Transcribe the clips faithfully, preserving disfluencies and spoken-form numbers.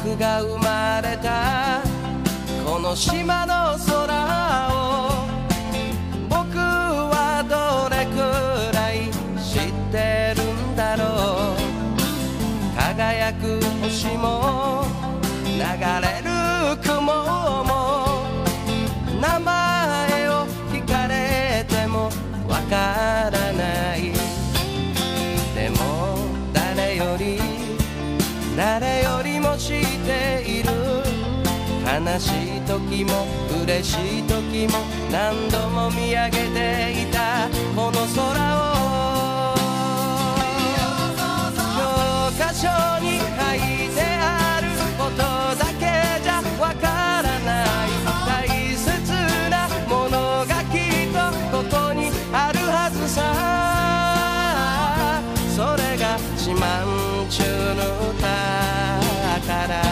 僕が生まれたこの島の空を僕はどれくらい知ってるんだろう。輝く星も流れる雲も名前を聞かれてもわからない。でも誰より誰よりも知っている。悲しい時も嬉しい時も何度も見上げていたこの空を教科書に書いてあることだけじゃわからない。大切なものがきっとここにあるはずさ。それが四万十の宝。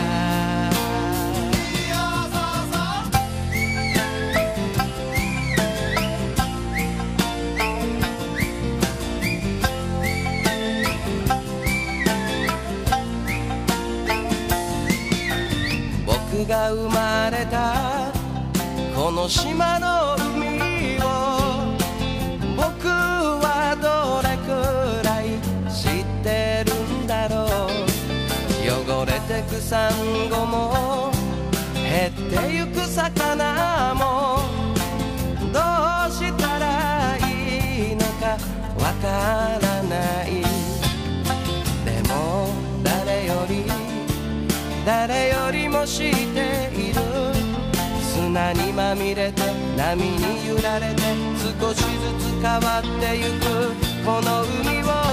僕が生まれたこの島の海を僕はどれくらい知ってるんだろう。汚れてくサンゴも減ってゆく魚もどうしたらいいのかわからない。でも誰より誰よりも知っている。砂にまみれて波に揺られて少しずつ変わってゆくこの海を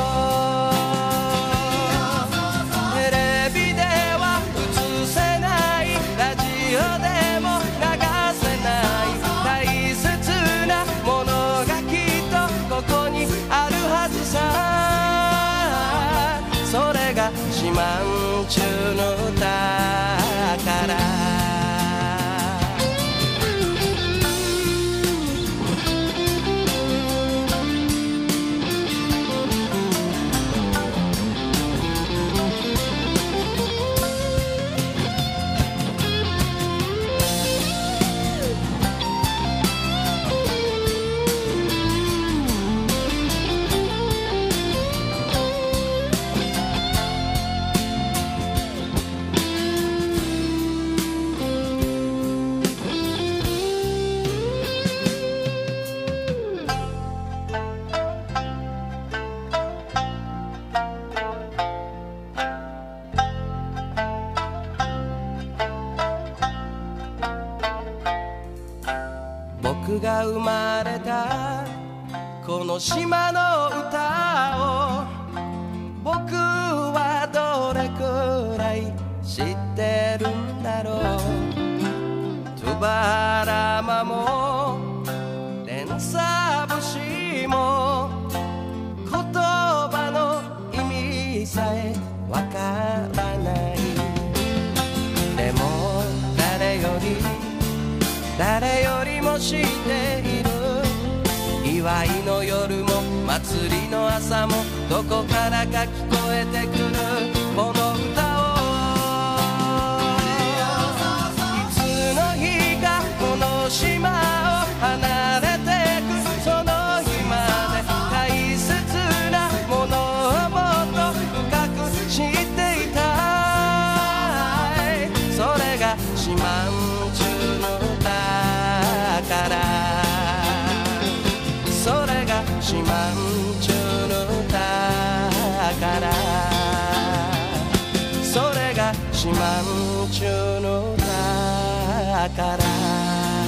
テレビでは映せない、ラジオでも流せない。大切なものがきっとここにあるはずさ。それが四万十の宝。僕が生まれたこの島の歌を僕はどれくらい知ってるんだろう。トゥバラマもレンサ節も言葉の意味さえわからない。でも誰より誰よりも知っている。祝いの夜も祭りの朝もどこからか聞こえてくるこの歌をいつの日かこの島を離れてくその日まで大切なものをもっと深く知っていたい。それが四万十の宝。それが四万十の宝。それが四万十の宝。